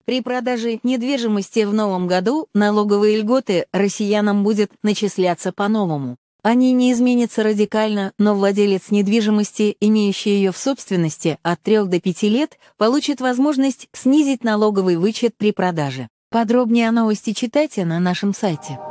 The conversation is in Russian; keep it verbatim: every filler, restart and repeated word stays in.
При продаже недвижимости в новом году налоговые льготы россиянам будет начисляться по-новому. Они не изменятся радикально, но владелец недвижимости, имеющий ее в собственности от трёх до пяти лет, получит возможность снизить налоговый вычет при продаже. Подробнее о новости читайте на нашем сайте.